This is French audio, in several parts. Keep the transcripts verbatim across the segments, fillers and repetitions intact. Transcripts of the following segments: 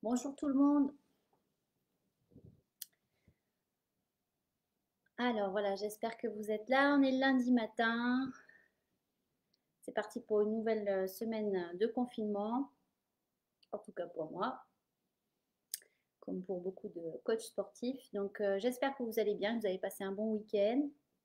Bonjour tout le monde. Alors voilà, j'espère que vous êtes là. On est lundi matin. C'est parti pour une nouvelle euh, semaine de confinement, en tout cas pour moi, comme pour beaucoup de coachs sportifs. Donc euh, j'espère que vous allez bien, que vous avez passé un bon week-end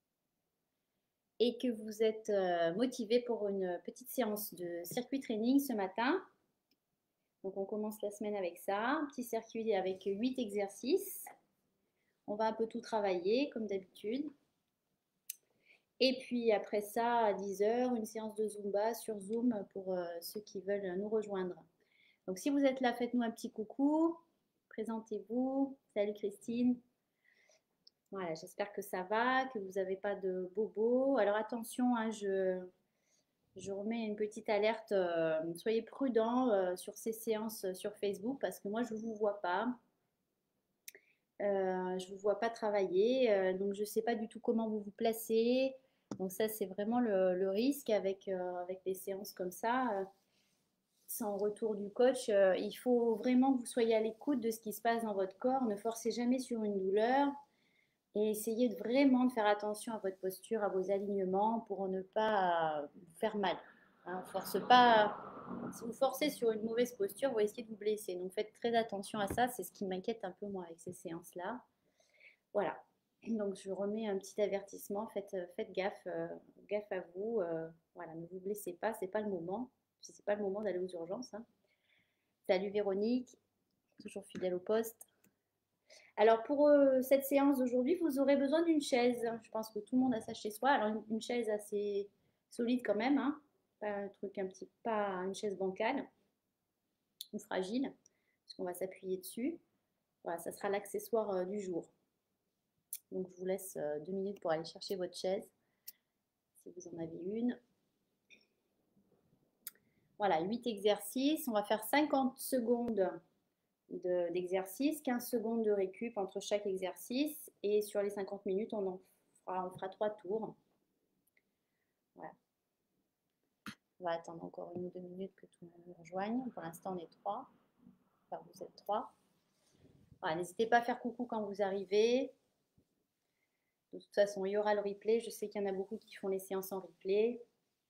et que vous êtes euh, motivés pour une petite séance de circuit training ce matin. Donc on commence la semaine avec ça, un petit circuit avec huit exercices. On va un peu tout travailler comme d'habitude. Et puis après ça, à dix heures, une séance de Zumba sur Zoom pour euh, ceux qui veulent nous rejoindre. Donc si vous êtes là, faites-nous un petit coucou, présentez-vous. Salut Christine. Voilà, j'espère que ça va, que vous n'avez pas de bobo. Alors attention, hein, je, je remets une petite alerte. Euh, soyez prudents euh, sur ces séances euh, sur Facebook parce que moi, je ne vous vois pas. Euh, je ne vous vois pas travailler, euh, donc je ne sais pas du tout comment vous vous placez. Donc ça, c'est vraiment le, le risque avec, euh, avec les séances comme ça. Euh, sans retour du coach, euh, il faut vraiment que vous soyez à l'écoute de ce qui se passe dans votre corps. Ne forcez jamais sur une douleur et essayez de vraiment de faire attention à votre posture, à vos alignements pour ne pas euh, vous faire mal. Hein, force pas. Si vous forcez sur une mauvaise posture, vous risquez de vous blesser. Donc faites très attention à ça. C'est ce qui m'inquiète un peu moi avec ces séances-là. Voilà. Donc je remets un petit avertissement, faites, euh, faites gaffe, euh, gaffe à vous. Euh, voilà, ne vous blessez pas, c'est pas le moment. Puis c'est pas le moment d'aller aux urgences, hein. Salut Véronique, toujours fidèle au poste. Alors pour euh, cette séance d'aujourd'hui, vous aurez besoin d'une chaise. Je pense que tout le monde a ça chez soi. Alors une, une chaise assez solide quand même, hein. Pas un truc un petit, pas une chaise bancale ou fragile, parce qu'on va s'appuyer dessus. Voilà, ça sera l'accessoire euh, du jour. Donc je vous laisse euh, deux minutes pour aller chercher votre chaise, si vous en avez une. Voilà, huit exercices. On va faire cinquante secondes d'exercice, quinze secondes de récup entre chaque exercice. Et sur les cinquante minutes, on en fera, on fera trois tours. Voilà. On va attendre encore une ou deux minutes que tout le monde nous rejoigne. Pour l'instant, on est trois. Enfin, vous êtes trois. Voilà, n'hésitez pas à faire coucou quand vous arrivez. De toute façon, il y aura le replay. Je sais qu'il y en a beaucoup qui font les séances en replay.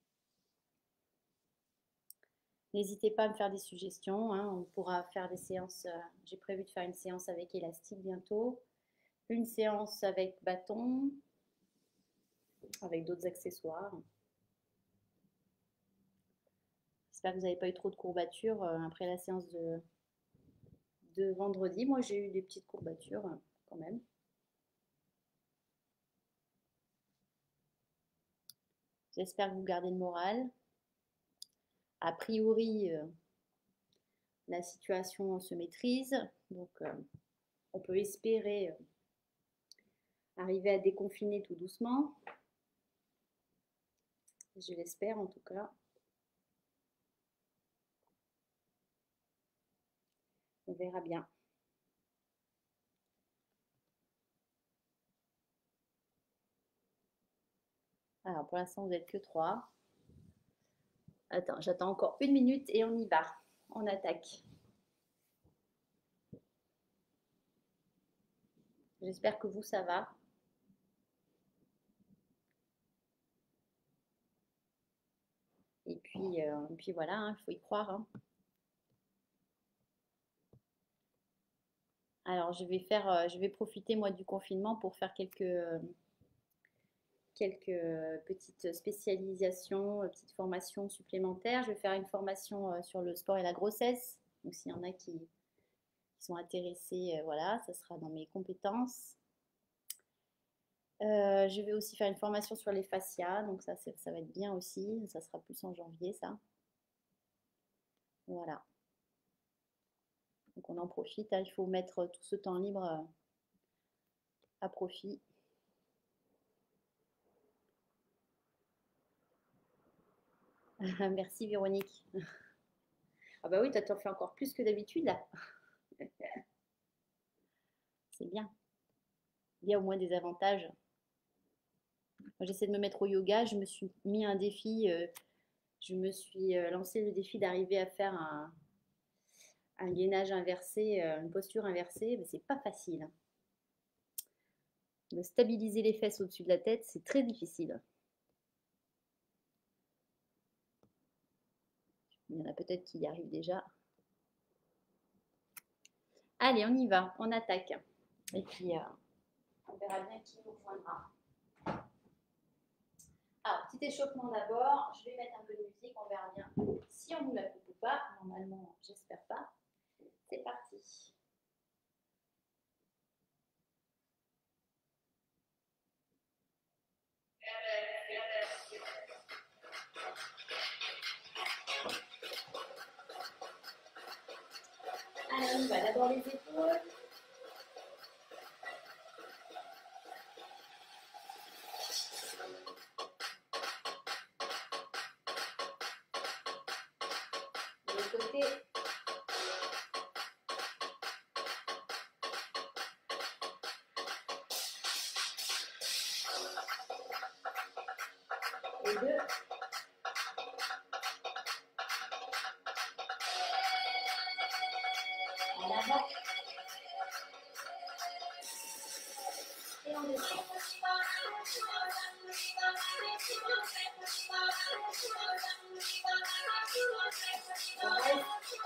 N'hésitez pas à me faire des suggestions, hein. On pourra faire des séances. Euh, J'ai prévu de faire une séance avec élastique bientôt. Une séance avec bâton, avec d'autres accessoires. J'espère que vous n'avez pas eu trop de courbatures euh, après la séance de, de vendredi. Moi, j'ai eu des petites courbatures euh, quand même. J'espère que vous gardez le moral. A priori, euh, la situation se maîtrise. Donc, euh, on peut espérer euh, arriver à déconfiner tout doucement. Je l'espère en tout cas. On verra bien. Alors, pour l'instant, vous n'êtes que trois. Attends, j'attends encore une minute et on y va. On attaque. J'espère que vous, ça va. Et puis, euh, et puis voilà, il hein, faut y croire. Hein. Alors, je vais faire, euh, je vais profiter moi du confinement pour faire quelques, euh, quelques euh, petites spécialisations, euh, petites formations supplémentaires. Je vais faire une formation euh, sur le sport et la grossesse. Donc, s'il y en a qui, qui sont intéressés, euh, voilà, ça sera dans mes compétences. Euh, je vais aussi faire une formation sur les fascias, donc ça, ça va être bien aussi. Ça sera plus en janvier, ça. Voilà. Donc on en profite, hein. Il faut mettre tout ce temps libre euh, à profit. Merci Véronique. Ah bah oui, toi t'en fais encore plus que d'habitude là. C'est bien. Il y a au moins des avantages. Moi j'essaie de me mettre au yoga, je me suis mis un défi, euh, je me suis euh, lancé le défi d'arriver à faire un, un gainage inversé, euh, une posture inversée, c'est pas facile, hein. De stabiliser les fesses au-dessus de la tête, c'est très difficile. Il y en a peut-être qui y arrivent déjà. Allez, on y va, on attaque. Et puis, euh, on verra bien qui nous rejoindra. Alors, petit échauffement d'abord. Je vais mettre un peu de musique, on verra bien si on nous la coupe ou pas. Normalement, j'espère pas. C'est parti. Alors, on y va d'abord les épaules. De l'autre côté. Et deux. En avant. Et on descend. Pareil.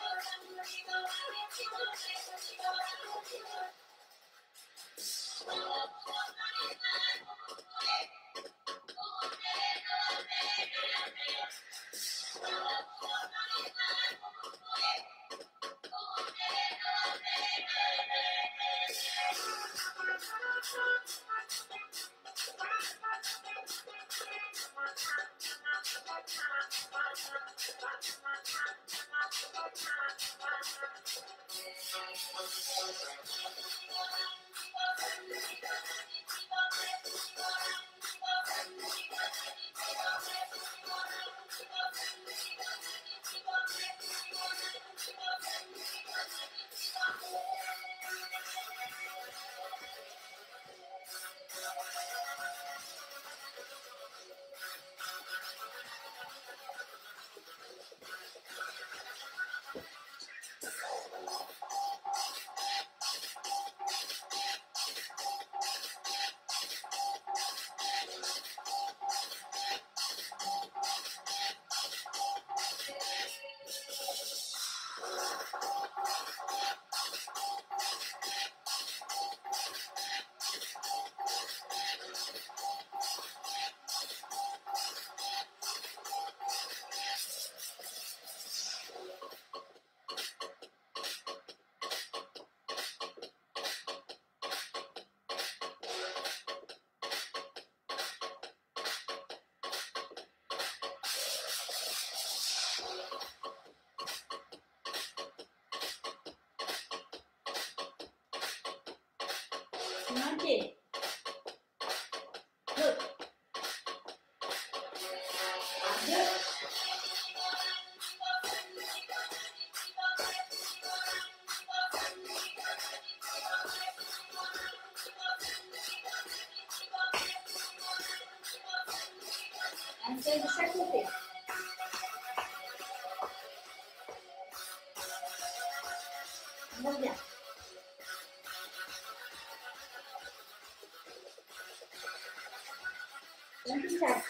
Un pied. L'autre. Un, deux. Un seul de chaque côté. On revient. Un petit sac.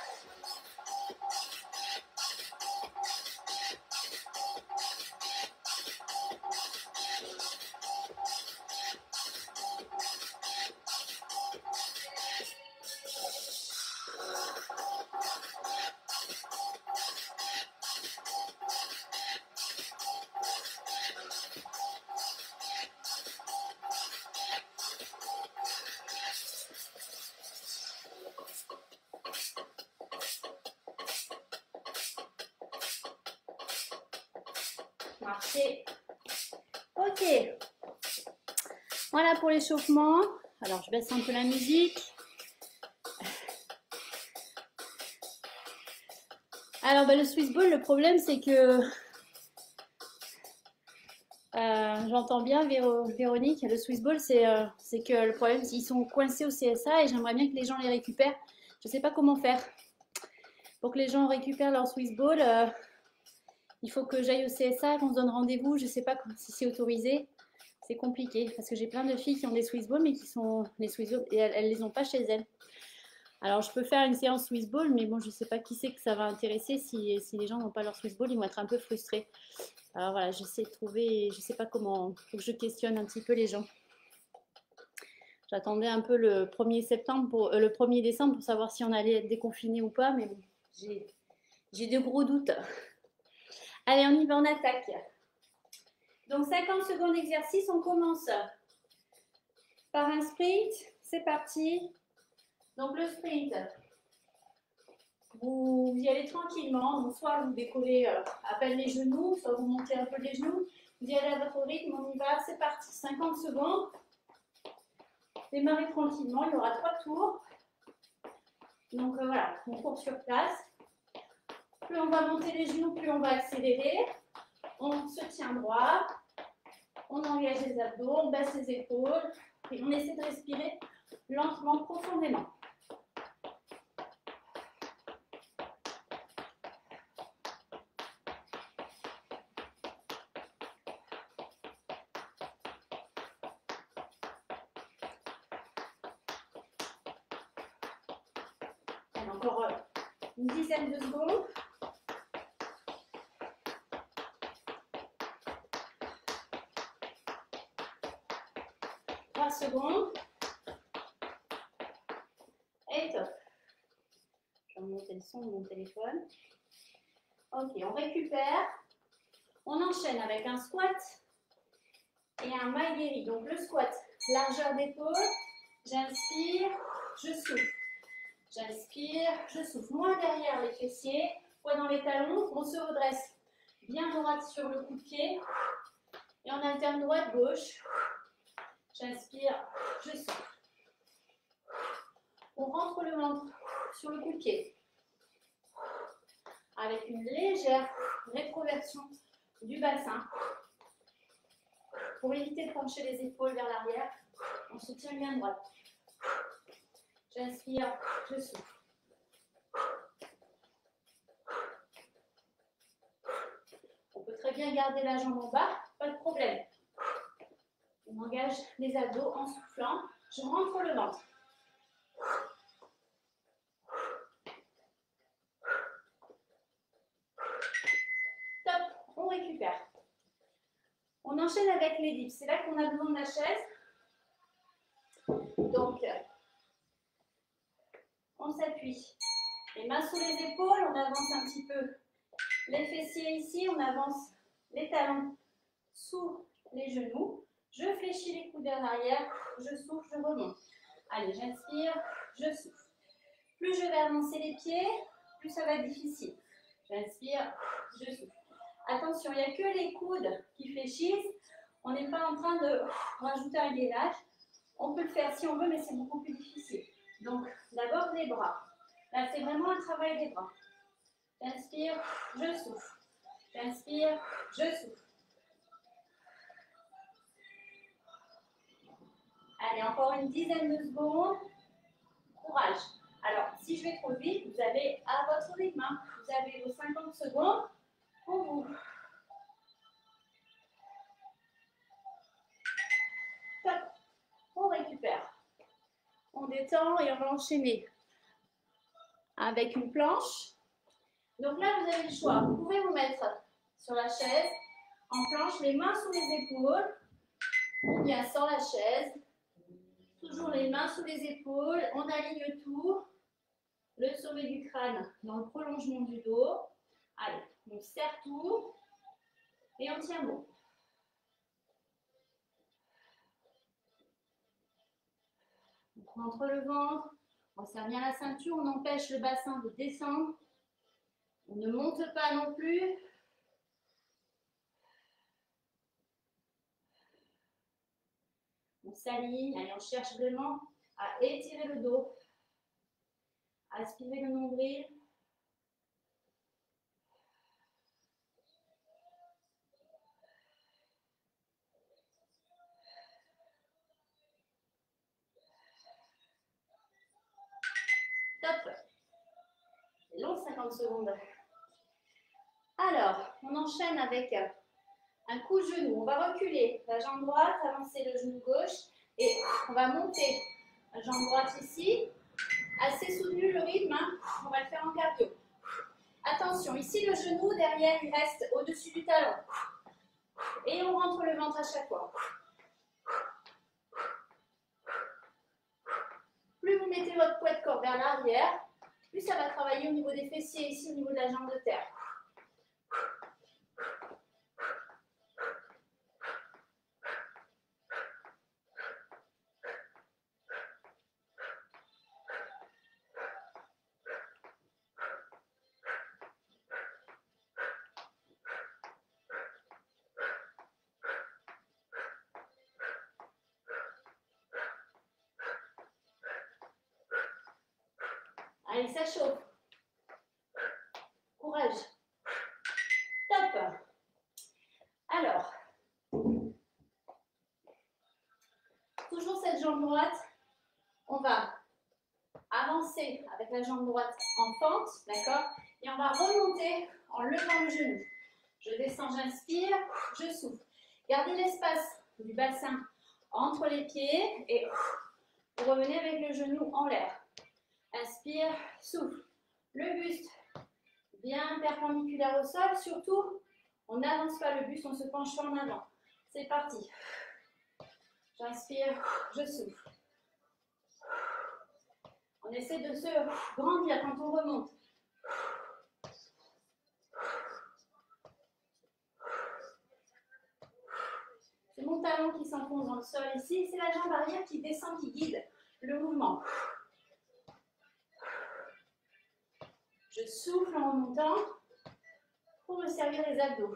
Marcher. Ok. Voilà pour l'échauffement. Alors, je baisse un peu la musique. Alors, bah, le Swiss ball, le problème, c'est que euh, j'entends bien Véro, Véronique. Le Swiss ball, c'est euh, c'est que le problème, c'est qu'ils sont coincés au C S A et j'aimerais bien que les gens les récupèrent. Je ne sais pas comment faire pour que les gens récupèrent leur Swiss ball. Euh, il faut que j'aille au C S A, qu'on se donne rendez-vous. Je ne sais pas si c'est autorisé. C'est compliqué parce que j'ai plein de filles qui ont des Swiss Ball, mais qui sont les Swiss Ball et elles, elles les ont pas chez elles. Alors, je peux faire une séance Swiss Ball, mais bon, je ne sais pas qui c'est que ça va intéresser. Si, si les gens n'ont pas leur Swiss Ball, ils vont être un peu frustrés. Alors voilà, j'essaie de trouver, je ne sais pas comment, il faut que je questionne un petit peu les gens. J'attendais un peu le premier septembre, pour, euh, le premier décembre pour savoir si on allait être déconfiné ou pas, mais bon, j'ai de gros doutes. Allez, on y va, on attaque. Donc, cinquante secondes d'exercice, on commence par un sprint. C'est parti. Donc, le sprint, vous y allez tranquillement. Donc, soit vous décollez euh, à peine les genoux, soit vous montez un peu les genoux. Vous y allez à votre rythme, on y va. C'est parti. cinquante secondes. Démarrez tranquillement, il y aura trois tours. Donc euh, voilà, on court sur place. Plus on va monter les genoux, plus on va accélérer. On se tient droit. On engage les abdos, on baisse les épaules. Et on essaie de respirer lentement, profondément. Encore une dizaine de secondes. trois secondes. Et top. Je vais monter le son de mon téléphone. Ok, on récupère. On enchaîne avec un squat et un maigiri. Donc le squat, largeur d'épaule. J'inspire, je souffle. J'inspire, je souffle. Moins derrière les fessiers, poids dans les talons. On se redresse bien droite sur le coup de pied. Et on alterne droite-gauche. J'inspire, je souffle. On rentre le ventre sur le coup de pied. Avec une légère rétroversion du bassin. Pour éviter de pencher les épaules vers l'arrière, on se tient bien droite. J'inspire, je souffle. On peut très bien garder la jambe en bas, pas de problème. On engage les abdos en soufflant. Je rentre le ventre. Top, on récupère. On enchaîne avec les dips. C'est là qu'on a besoin de la chaise. Donc, on s'appuie. Les mains sous les épaules, on avance un petit peu les fessiers ici, on avance les talons sous les genoux. Je fléchis les coudes vers l'arrière, je souffle, je remonte. Allez, j'inspire, je souffle. Plus je vais avancer les pieds, plus ça va être difficile. J'inspire, je souffle. Attention, il n'y a que les coudes qui fléchissent. On n'est pas en train de rajouter un gainage. On peut le faire si on veut, mais c'est beaucoup plus difficile. Donc, d'abord les bras. Là, c'est vraiment un travail des bras. J'inspire, je souffle. J'inspire, je souffle. Allez, encore une dizaine de secondes. Courage. Alors, si je vais trop vite, vous allez à votre rythme. Hein. Vous avez vos cinquante secondes pour vous. Top. On récupère. On détend et on va enchaîner avec une planche. Donc là, vous avez le choix. Vous pouvez vous mettre sur la chaise, en planche, les mains sous les épaules, ou bien sans la chaise. Toujours les mains sous les épaules, on aligne tout. Le sommet du crâne dans le prolongement du dos. Allez, on serre tout et on tient bon. On rentre le ventre, on serre bien la ceinture, on empêche le bassin de descendre. On ne monte pas non plus. On s'aligne, allez, on cherche vraiment à étirer le dos, aspirer le nombril. Top. C'est long, cinquante secondes. Alors, on On enchaîne avec un coup de genou. On va reculer la jambe droite, avancer le genou gauche et on va monter la jambe droite ici. Assez soutenu le rythme, hein. On va le faire en cardio. Attention, ici le genou, derrière il reste au-dessus du talon. Et on rentre le ventre à chaque fois. Plus vous mettez votre poids de corps vers l'arrière, plus ça va travailler au niveau des fessiers, ici au niveau de la jambe de terre. Allez, ça chauffe. Courage. Top. Alors, toujours cette jambe droite, on va avancer avec la jambe droite en pente, d'accord? Et on va remonter en levant le genou. Je descends, j'inspire, je souffle. Gardez l'espace du bassin entre les pieds et vous revenez avec le genou en l'air. Inspire, souffle. Le buste bien perpendiculaire au sol. Surtout, on n'avance pas le buste, on se penche pas en avant. C'est parti. J'inspire, je souffle. On essaie de se grandir quand on remonte. C'est mon talon qui s'enfonce dans le sol ici. C'est la jambe arrière qui descend, qui guide le mouvement. Je souffle en remontant pour resservir les abdos.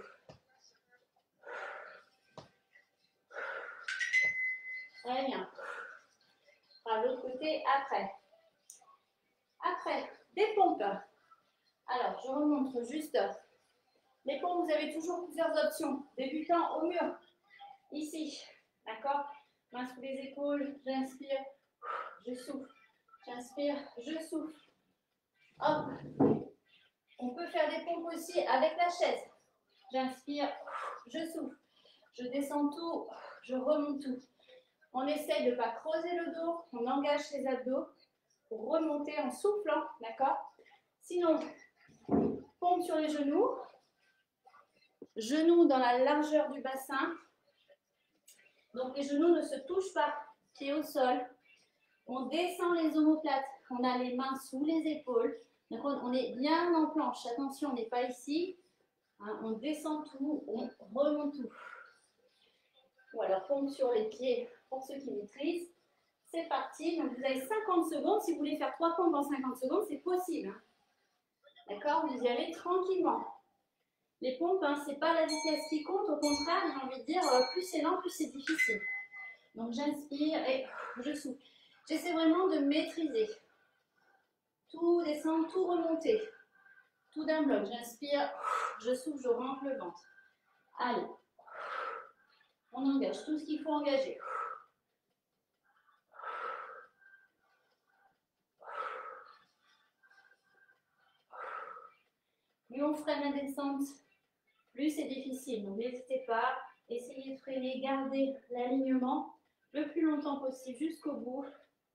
Très bien. À l'autre côté, après. Après, des pompes. Alors, je remonte juste. Les pompes, vous avez toujours plusieurs options. Débutant au mur. Ici. D'accord? Main sous les épaules. J'inspire. Je souffle. J'inspire. Je souffle. Hop. On peut faire des pompes aussi avec la chaise. J'inspire. Je souffle. Je descends tout. Je remonte tout. On essaye de ne pas creuser le dos. On engage les abdos pour remonter en soufflant. D'accord? Sinon, pompe sur les genoux. Genoux dans la largeur du bassin. Donc les genoux ne se touchent pas. Pieds au sol. On descend les omoplates. On a les mains sous les épaules. Donc on est bien en planche. Attention, on n'est pas ici. Hein, on descend tout, on remonte tout. Ou alors pompe sur les pieds pour ceux qui maîtrisent. C'est parti. Donc vous avez cinquante secondes. Si vous voulez faire trois pompes en cinquante secondes, c'est possible. Hein. D'accord? Vous y allez tranquillement. Les pompes, hein, ce n'est pas la vitesse qui compte. Au contraire, j'ai envie de dire, plus c'est lent, plus c'est difficile. Donc j'inspire et je souffle. J'essaie vraiment de maîtriser. Tout descendre, tout remonter. Tout d'un bloc. J'inspire, je souffle, je rentre le ventre. Allez. On engage tout ce qu'il faut engager. Plus on freine la descente, plus c'est difficile. Donc n'hésitez pas, essayez de freiner, gardez l'alignement le plus longtemps possible jusqu'au bout.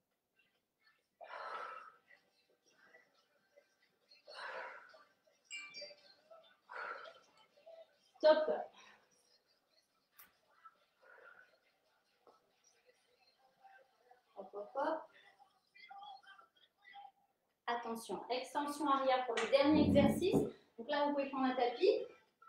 Top. Hop, hop, hop. Attention, extension arrière pour le dernier exercice. Donc là, vous pouvez prendre un tapis.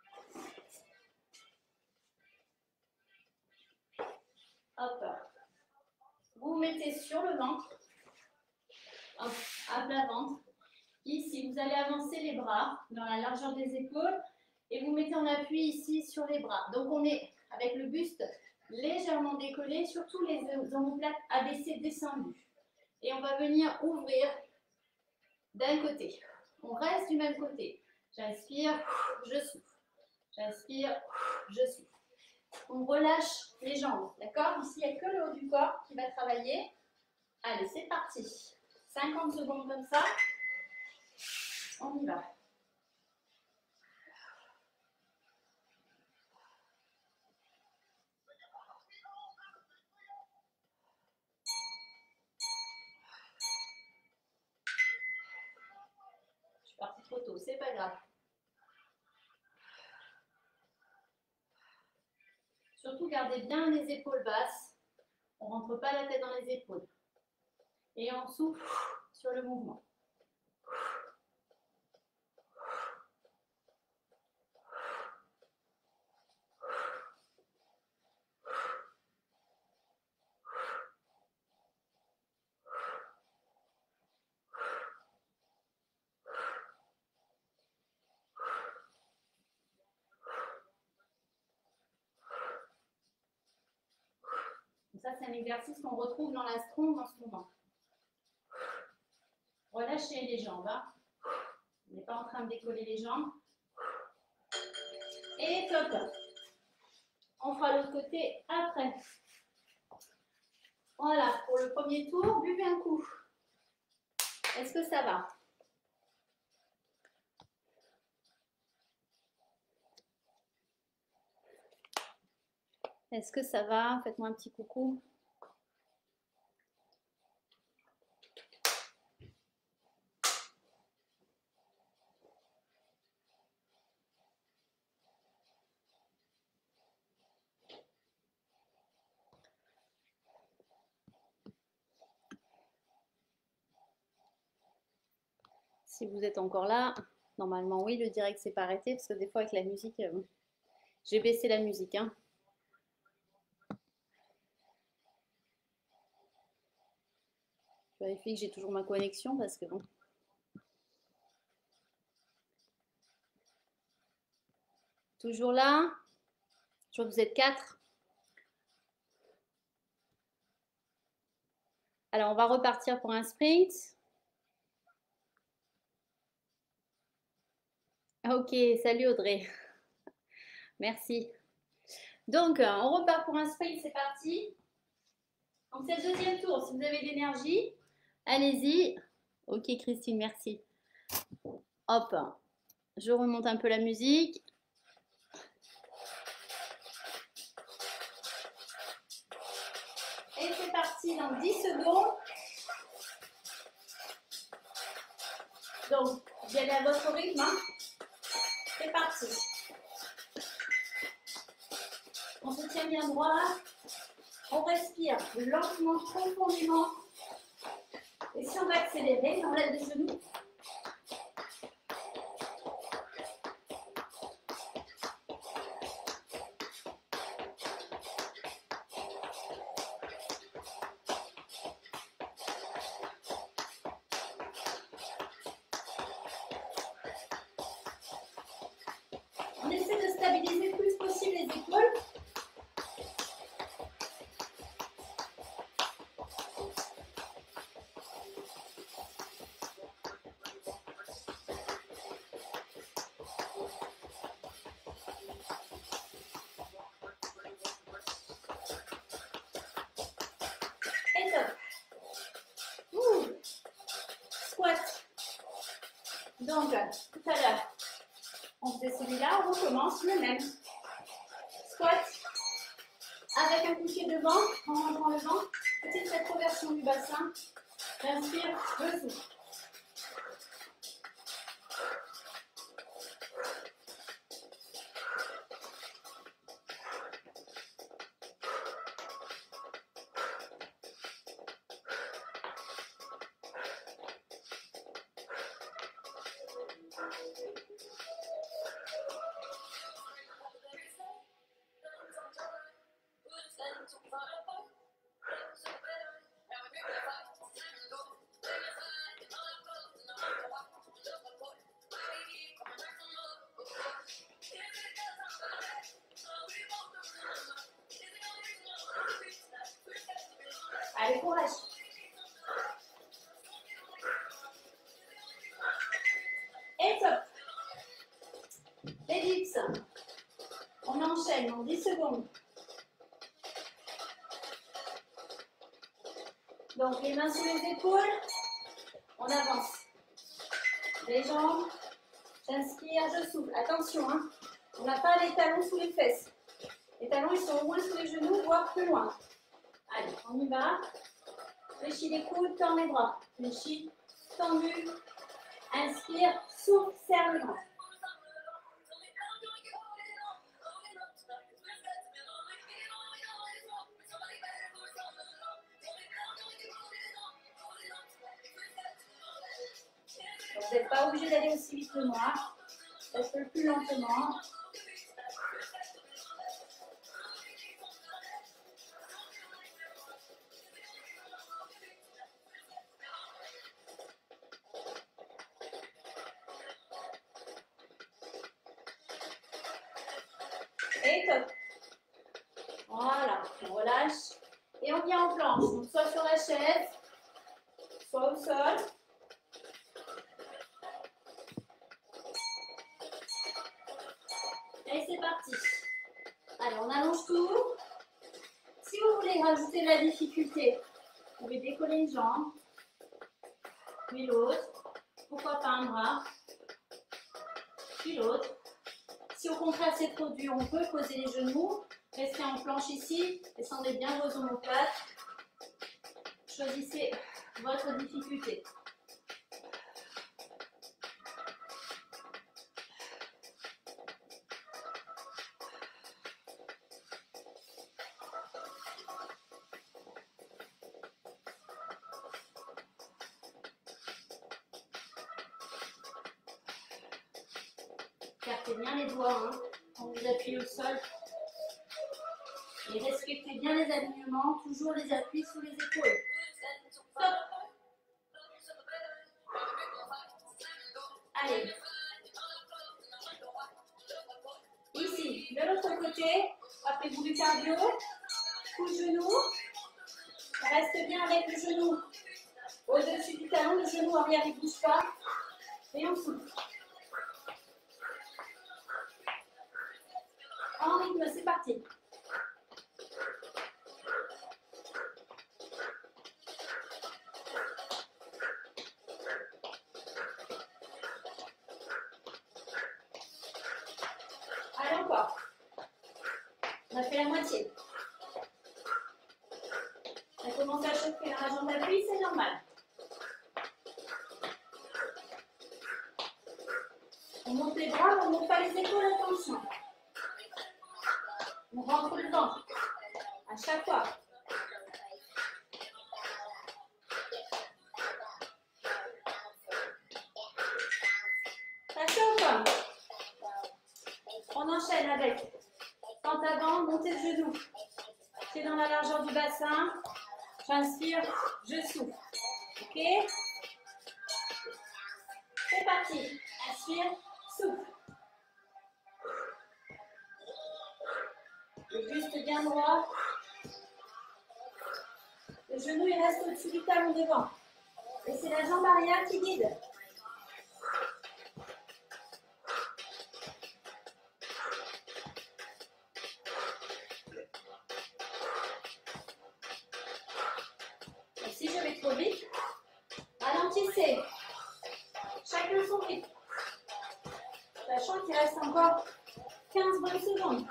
Hop. Vous vous mettez sur le ventre. Hop, à plat ventre. Ici, vous allez avancer les bras dans la largeur des épaules et vous mettez en appui ici sur les bras. Donc on est avec le buste légèrement décollé, surtout les omoplates abaissées descendues. Et on va venir ouvrir d'un côté. On reste du même côté. J'inspire, je souffle. J'inspire, je souffle. On relâche les jambes, d'accord? Ici, il n'y a que le haut du corps qui va travailler. Allez, c'est parti. cinquante secondes comme ça. On y va. Surtout, gardez bien les épaules basses. On ne rentre pas la tête dans les épaules. Et on souffle sur le mouvement. Ça, c'est un exercice qu'on retrouve dans la stronge en ce moment. Relâchez les jambes. Hein. On n'est pas en train de décoller les jambes. Et top. On fera l'autre côté après. Voilà, pour le premier tour, buvez un coup. Est-ce que ça va? Est-ce que ça va? Faites-moi un petit coucou. Si vous êtes encore là, normalement oui, le direct s'est pas arrêté parce que des fois avec la musique, euh, j'ai baissé la musique. Hein. Je vérifie que j'ai toujours ma connexion parce que bon. Toujours là? Je vois que vous êtes quatre. Alors on va repartir pour un sprint. Ok, salut Audrey. Merci. Donc, on repart pour un sprint, c'est parti. Donc, c'est le deuxième tour. Si vous avez de l'énergie, allez-y. Ok, Christine, merci. Hop, je remonte un peu la musique. Et c'est parti dans dix secondes. Donc, vous allez à votre rythme. Hein. C'est parti. On se tient bien droit. On respire lentement, profondément. Et si on va accélérer, on lève les genoux. On essaie de stabiliser le plus possible les épaules. Et top. Ouh. Squat. Donc, tout à l'heure, on faisait celui-là, on recommence le même. Squat avec un coup de pied devant, en rentrant le vent. Petite rétroversion du bassin. J'inspire, je souffle. Allez, courage. Et top. Les dips. On enchaîne en dix secondes. Donc, les mains sous les épaules. On avance. Les jambes. J'inspire, je souffle. Attention, hein. On n'a pas les talons sous les fesses. Les talons, ils sont au moins sous les genoux, voire plus loin. Allez, on y va. Fléchis les coudes, tends les bras. Fléchis, tendu. Inspire, souffle, serre le bras. Vous n'êtes pas obligé d'aller aussi vite que moi. Faites le plus lentement. Et top. Voilà, on relâche. Et on vient en planche. Donc soit sur la chaise, soit au sol. Et c'est parti. Allez, on allonge tout. Si vous voulez rajouter de la difficulté, vous pouvez décoller une jambe, puis l'autre. Pourquoi pas un bras, puis l'autre. Si au contraire c'est trop dur, on peut poser les genoux. Restez en planche ici. Descendez bien vos omoplates. Choisissez votre difficulté. Écartez bien les doigts hein, quand vous appuyez au sol. Et respectez bien les alignements, toujours les appuis sous les épaules. Stop. Allez. Ici, de l'autre côté, rappelez-vous du cardio. Coup de genou. Reste bien avec le genou au-dessus du talon, le genou arrière ne bouge pas. Et on souffle. En rythme, c'est parti. Allez, encore. On a fait la moitié. Ça commence à chauffer la jambe d'appui, c'est normal. On monte les bras, on ne monte pas les épaules, attention. On rentre le ventre. À chaque fois. Ça chauffe. On enchaîne avec pente avant, montée de genou. Pied dans la largeur du bassin. J'inspire, je souffle. Ok? C'est parti. Inspire, souffle. Le buste bien droit. Le genou il reste au-dessus du talon devant. Et c'est la jambe arrière qui guide. Et si je vais trop vite, ralentissez. Chacun son rythme. Sachant qu'il reste encore quinze bonnes secondes.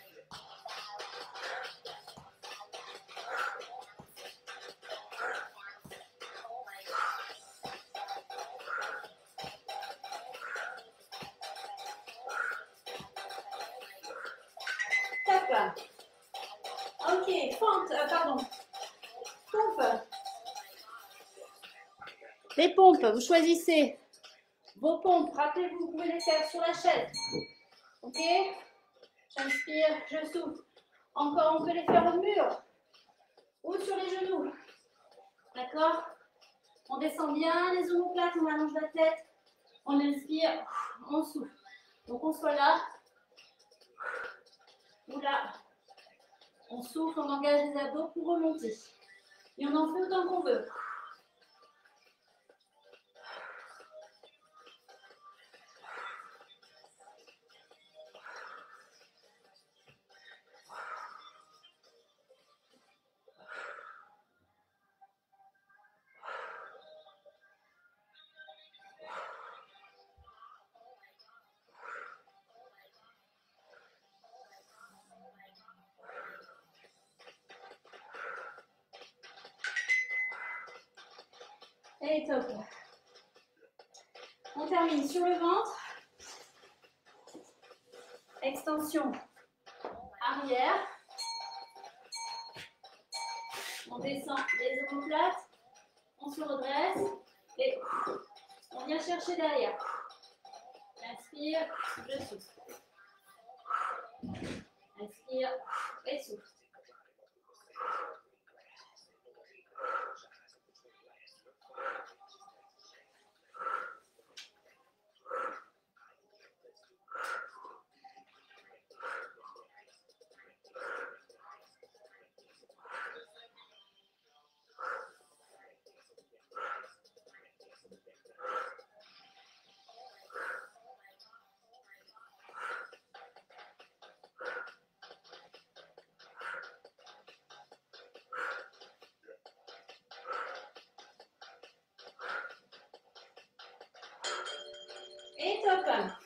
Ok, pente, euh, pardon, pompe. Les pompes, vous choisissez vos pompes. Rappelez-vous, vous pouvez les faire sur la chaise. Ok? J'inspire, je souffle. Encore, on peut les faire au mur ou sur les genoux. D'accord? On descend bien les omoplates, on allonge la tête. On inspire, on souffle. Donc on soit là ou là. On souffle, on engage les abdos pour remonter. Et on en fait autant qu'on veut. Et top. On termine sur le ventre. Extension arrière. On descend les omoplates. On se redresse. Et On vient chercher derrière. Inspire, je souffle. Inspire et souffle. Et top.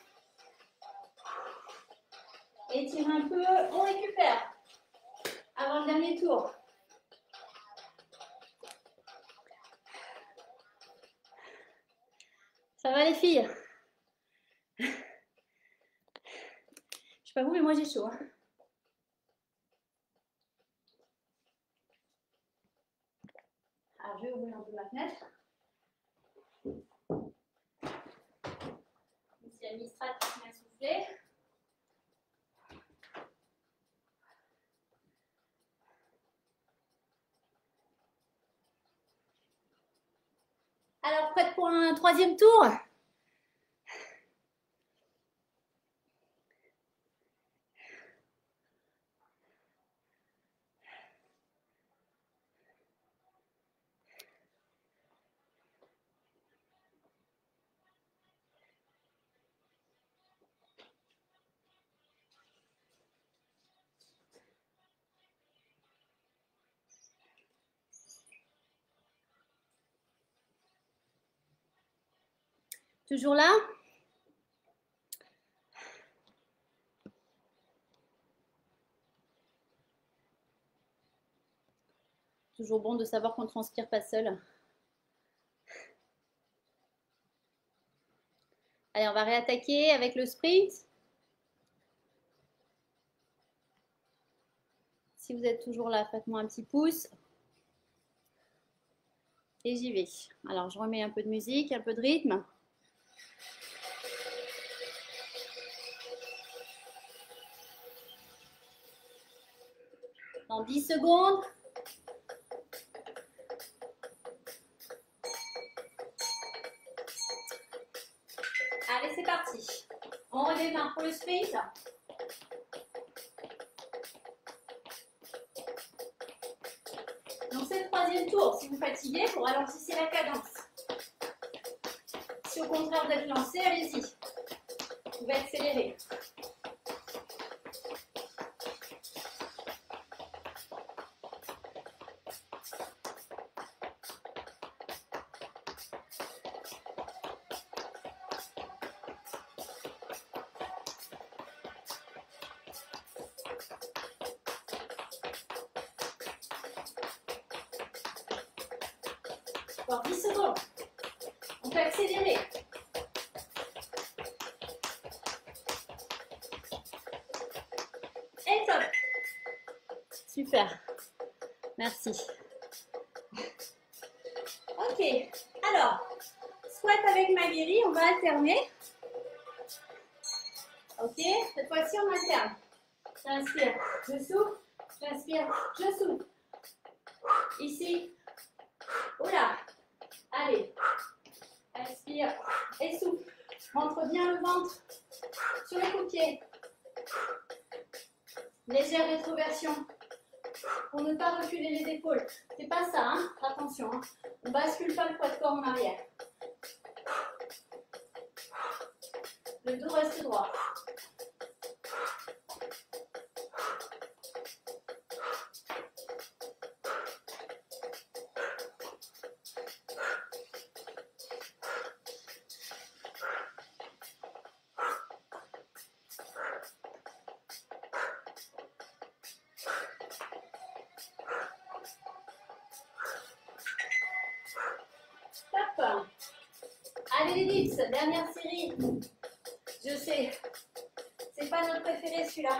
Étire un peu, on récupère. Avant le dernier tour. Ça va les filles? Je sais pas vous, mais moi j'ai chaud. Hein. Alors je vais ouvrir un peu ma fenêtre. Si l'administrateur m'a soufflé. Alors, prête pour un troisième tour? Toujours là? Toujours bon de savoir qu'on ne transpire pas seul. Allez, on va réattaquer avec le sprint. Si vous êtes toujours là, faites-moi un petit pouce. Et j'y vais. Alors, je remets un peu de musique, un peu de rythme. Dans dix secondes. Allez, c'est parti. On redémarre pour le sprint. Donc, c'est le troisième tour. Si vous fatiguez, vous ralentissez la cadence. Si au contraire vous êtes lancé, allez-y. Vous pouvez accélérer. Encore dix secondes. On peut accélérer. Et top. Super. Merci. Ok. Alors, squat avec Magali, on va alterner. Ok. Cette fois-ci, on alterne. J'inspire, je souffle. J'inspire, je souffle. Ici. Oula. Allez. Inspire et souffle. Rentre bien le ventre sur les coupiers. Légère rétroversion pour ne pas reculer les épaules. C'est pas ça, hein. Attention. Hein. On bascule pas le poids de corps en arrière. Le dos reste droit. Top. Allez les dips, dernière série. Je sais, c'est pas notre préféré celui-là.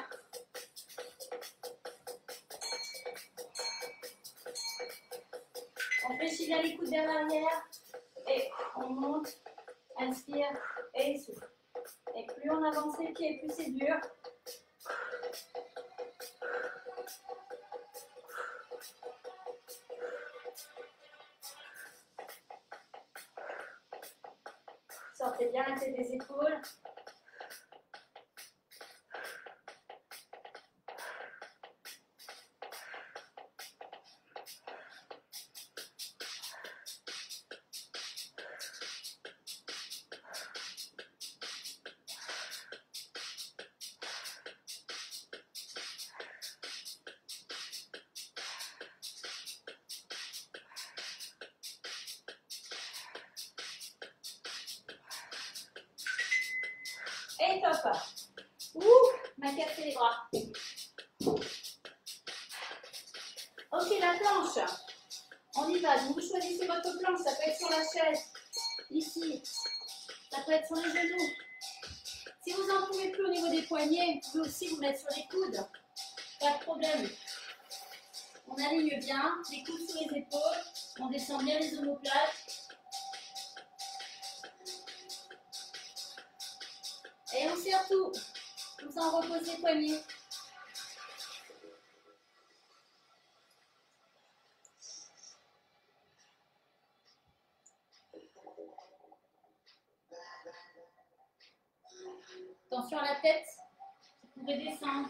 On fléchit bien les coudes vers l'arrière et on monte Inspire et souffle. Et plus on avance les pieds, plus c'est dur. Sortez bien la tête des épaules. Et top. Ouh, m'a cassé les bras. Ok, la planche. On y va. Donc, vous choisissez votre planche. Ça peut être sur la chaise, ici. Ça peut être sur les genoux. Si vous n'en pouvez plus au niveau des poignets, vous pouvez aussi vous mettre sur les coudes. Pas de problème. On aligne bien. Les coudes sur les épaules. On descend bien les omoplates. Et on serre tout. Comme ça, on repose les poignets. Attention à la tête. Vous pouvez descendre.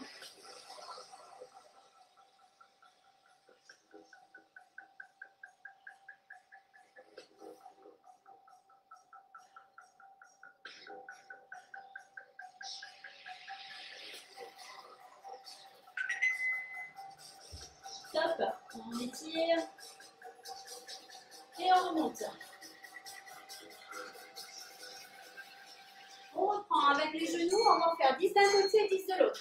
Top, on étire et on remonte. On reprend avec les genoux, on va en faire dix d'un côté et dix de l'autre.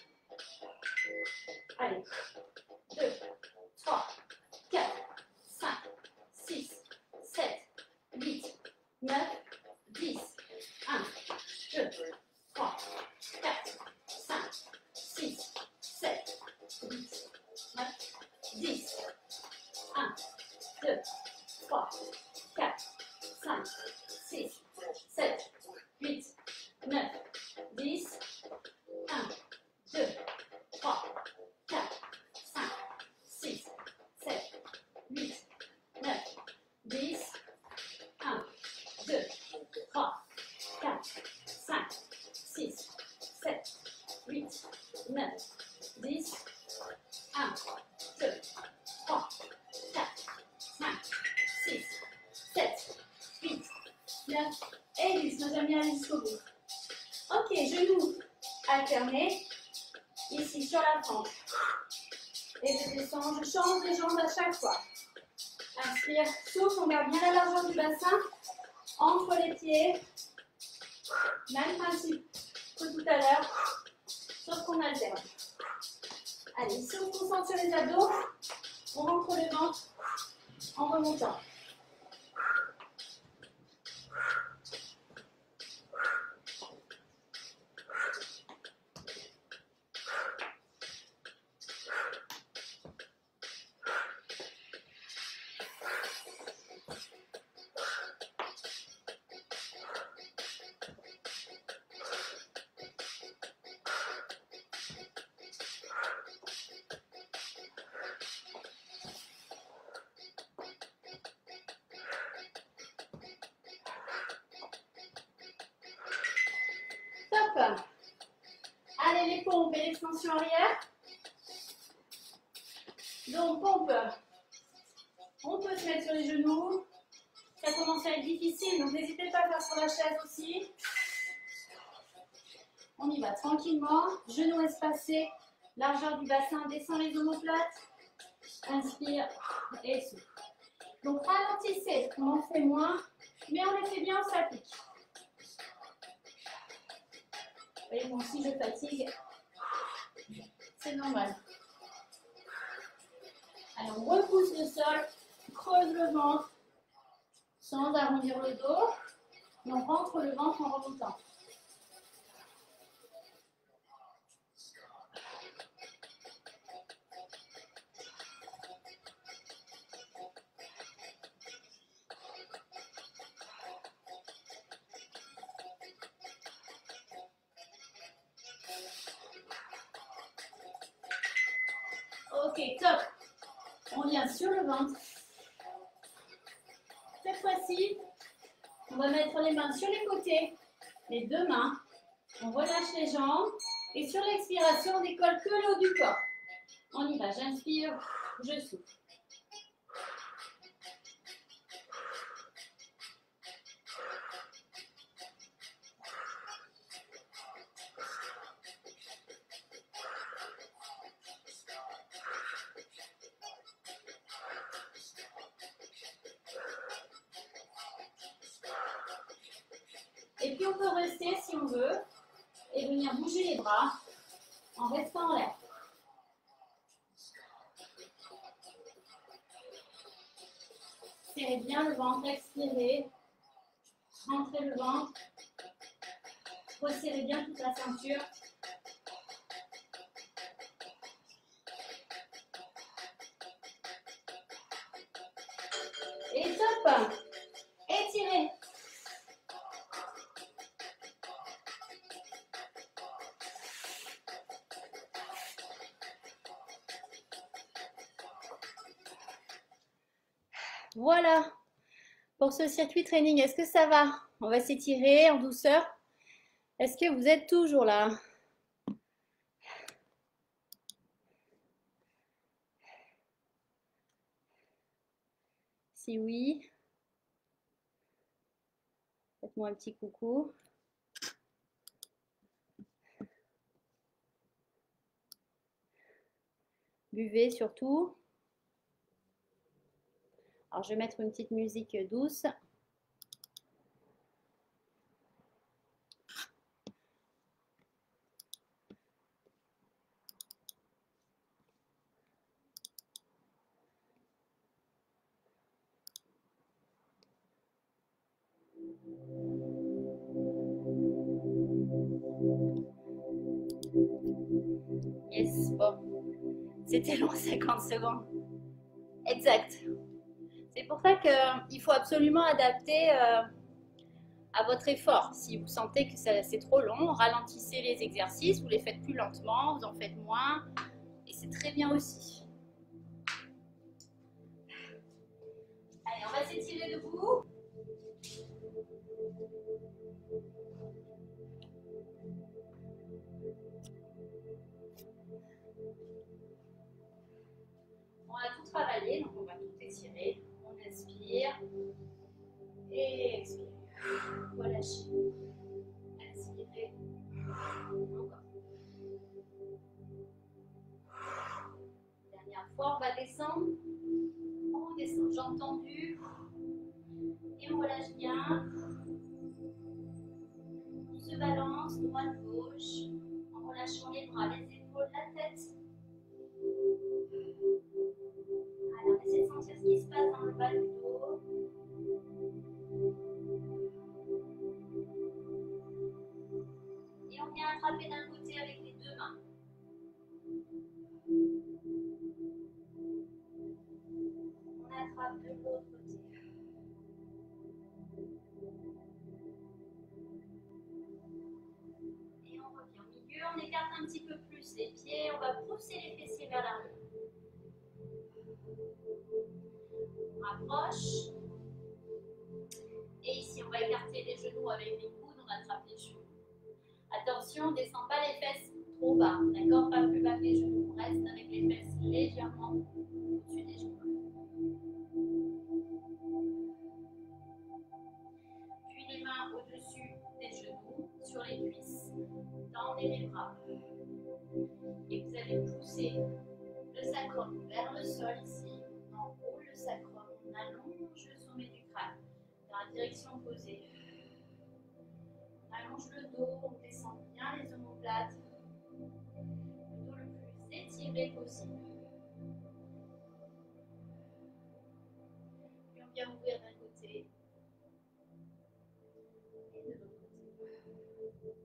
Allez, deux, trois, quatre, cinq, six, sept, huit, neuf, dix. un, deux, trois, quatre, cinq, six, sept, huit, neuf, dix. un, deux, trois, quatre, cinq, six, sept, huit, neuf, dix. un, deux, trois, quatre, cinq, six, sept, huit, neuf, dix. un, deux, trois, quatre, cinq, six, sept, huit, neuf, dix. un, deux, trois, quatre, cinq, six, sept, huit, neuf et dix. Nous allons bien aller jusqu'au bout. Ok, genoux alternés. Ici sur la planche. Et je descends, je change les jambes à chaque fois. Inspire, souffle, on garde bien la largeur du bassin. Entre les pieds. Même principe que tout à l'heure. Sauf qu'on alterne. Allez, ici on se concentre sur les abdos. On rentre le ventre en remontant. Top. Allez, les pompes et l'extension arrière. Donc, pompe. On peut se mettre sur les genoux. Ça commence à être difficile, donc n'hésitez pas à faire sur la chaise aussi. On y va tranquillement. Genoux espacés. Largeur du bassin. Descend les omoplates. Inspire et souffle. Donc, ralentissez. On en fait moins, mais on les fait bien, on s'applique. Et bon, si je fatigue, c'est normal. Alors, on repousse le sol, creuse le ventre, sans arrondir le dos. Et on rentre le ventre en remontant. Ok, top. On vient sur le ventre. Cette fois-ci, on va mettre les mains sur les côtés, les deux mains. On relâche les jambes. Et sur l'expiration, on décolle que le haut du corps. On y va, j'inspire, je souffle. Et puis on peut rester si on veut et venir bouger les bras en restant en l'air. Serrez bien le ventre, expirez, rentrez le ventre, resserrez bien toute la ceinture. Et top, étirez. Voilà, pour ce circuit training, est-ce que ça va? On va s'étirer en douceur. Est-ce que vous êtes toujours là? Si oui, faites-moi un petit coucou. Buvez surtout. Alors, je vais mettre une petite musique douce. Yes, bon. C'était long, cinquante secondes. Exact. C'est pour ça qu'il faut absolument adapter euh, à votre effort. Si vous sentez que c'est trop long, ralentissez les exercices, vous les faites plus lentement, vous en faites moins. Et c'est très bien aussi. Allez, on va s'étirer debout. On a tout travaillé, donc on va tout étirer. On inspire et expire. Relâchez. Inspirez. Encore. Dernière fois, on va descendre. On descend, jambes tendues. Et on relâche bien. On se balance droite-gauche en relâchant les bras, les épaules, la tête. Alors, essayez de sentir ce qui se passe dans le bas du dos. Et on vient attraper d'un côté avec les deux mains. On attrape de l'autre côté. Et on revient au milieu. On écarte un petit peu plus les pieds. On va pousser les fessiers vers l'arrière. On rapproche. Et ici, on va écarter les genoux avec les coudes. On attrape les genoux. Attention, on ne descend pas les fesses trop bas. D'accord? Pas plus bas que les genoux. On reste avec les fesses légèrement au-dessus des genoux. Puis les mains au-dessus des genoux, sur les cuisses. Tendez les bras. Et vous allez pousser le sacrum vers le sol ici. En haut, le sacrum. On allonge le sommet du crâne dans la direction opposée. On allonge le dos, on descend bien les omoplates. Le dos le plus étiré possible. Puis on vient ouvrir d'un côté et de l'autre côté.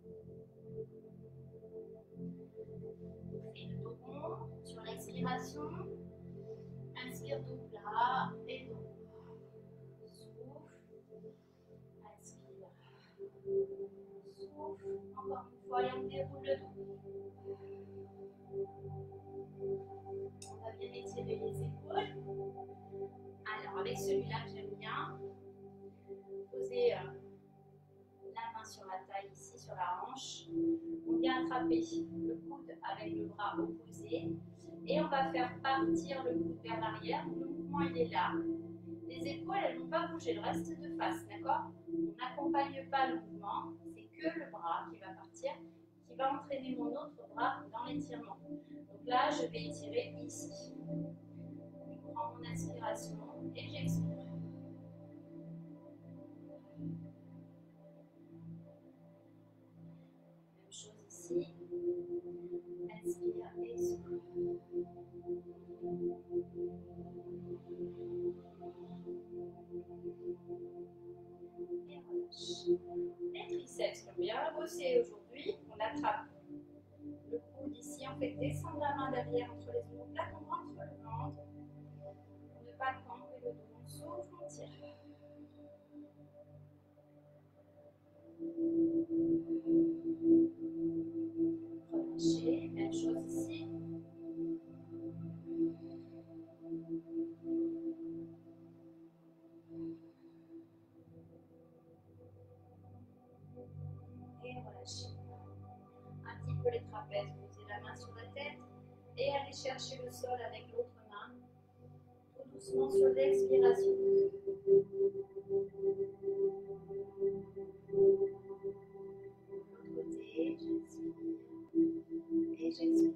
On fait le dos rond sur l'expiration. Inspire dos plat et dos. Souffle. Inspire. Souffle. Encore une fois et on déroule le dos. On va Alors avec celui-là, j'aime bien poser euh, la main sur la taille, ici sur la hanche. On vient attraper le coude avec le bras opposé et on va faire partir le coude vers l'arrière. Le mouvement il est là. Les épaules elles ne vont pas bouger, le reste de face, d'accord? On n'accompagne pas le mouvement, c'est que le bras qui va partir, qui va entraîner mon autre bras dans l'étirement. Donc là, je vais étirer ici. Je prends mon inspiration et j'expire. Même chose ici. Inspire et souffle. Et relâche. Les triceps sont bien bossés aujourd'hui. On attrape le coude ici. On fait descendre la main derrière entre les épaules. Là, on rentre le ventre. Pour ne pas camper le dos. On souffle, on tire. Relâchez. Même chose ici. Et relâchez. Un petit peu les trapèzes. Posez la main sur la tête et allez chercher le sol avec l'autre main. Tout doucement sur l'expiration. L'autre côté, j'inspire et j'expire.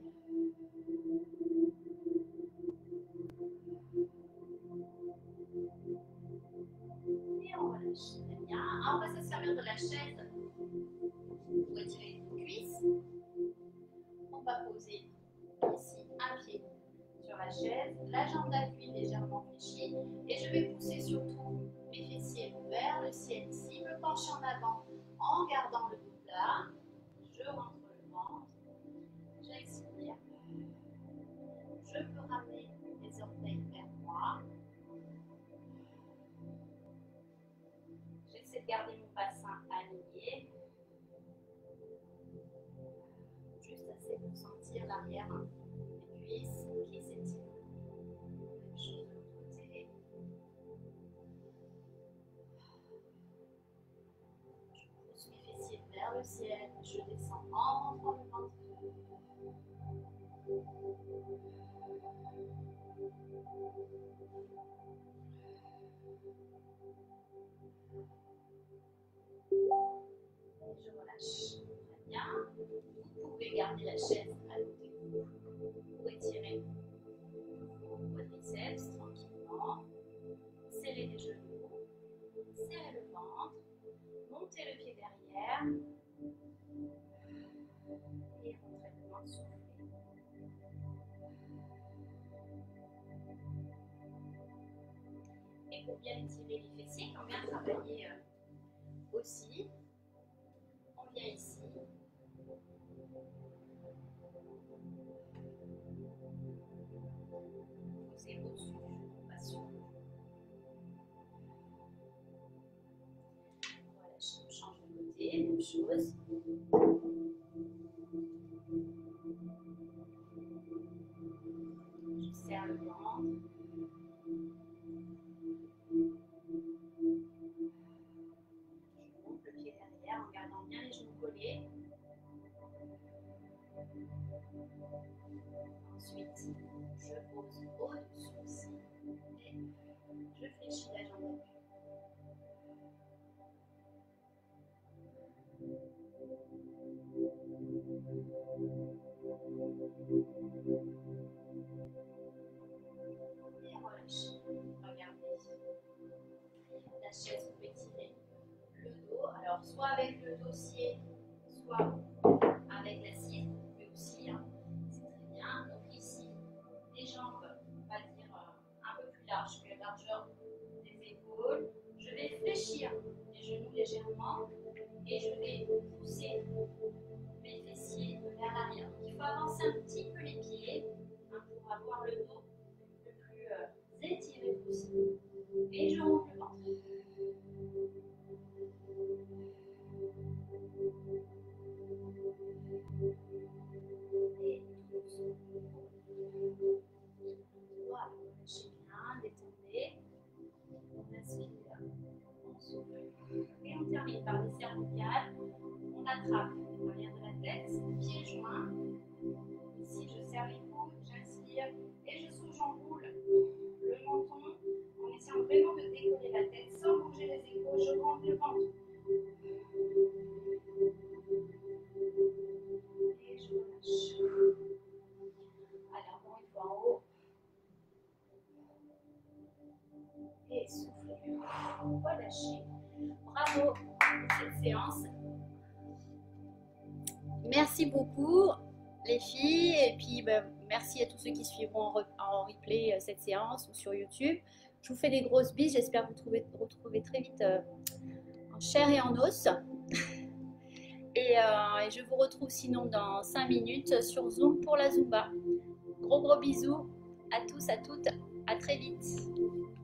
Et on relâche. Très bien. Alors, on va se servir de la chaise pour étirer les cuisses. On va poser ici un pied sur la chaise, la jambe d'appui légèrement fléchie et je vais pousser surtout mes fessiers vers le ciel ici, me pencher en avant en gardant le dos plat. Je rentre le ventre, j'expire. Je peux ramener les orteils vers moi. J'essaie de garder mon bassin aligné. Juste assez pour sentir l'arrière des cuisses qui s'étirent. Même chose de l'autre côté. Je pousse mes fessiers vers le ciel. Je descends en rentrant le ventre. Et je relâche. Très bien. Vous pouvez garder la chaise à côté de vous pour étirer vos quadriceps tranquillement. Serrez les genoux. Serrez le ventre. Montez le pied derrière. Et rentrez le ventre soufflé. Et pour bien étirer les fessiers, on vient travailler euh, aussi. On vient ici. Posez au-dessus du genou, pas sur le genou. Voilà, je change de côté, même chose. Je serre le ventre. Je monte le pied derrière en gardant bien les genoux collés. Ensuite, je pose au-dessus ici et je fléchis la jambe d'appui. Et relâche. Regardez. La chaise, vous pouvez tirer le dos. Alors, soit avec le dossier, soit avec l'assise, mais aussi, hein, c'est très bien. Donc ici, les jambes, on va dire euh, un peu plus larges que la largeur des épaules. Je vais fléchir les genoux légèrement et je vais pousser mes fessiers vers l'arrière. Donc il faut avancer un petit peu les pieds hein, pour avoir le dos le plus euh, étiré possible. Et je monte le ventre. Et doucement. Voilà, relâchez bien, détendez. relâcher. Bravo pour cette séance. Merci beaucoup les filles et puis ben, merci à tous ceux qui suivront en, re en replay euh, cette séance ou sur YouTube. Je vous fais des grosses bises, j'espère vous trouver, retrouver très vite euh, en chair et en os. Et, euh, et je vous retrouve sinon dans cinq minutes sur Zoom pour la Zumba. Gros gros bisous à tous, à toutes, à très vite.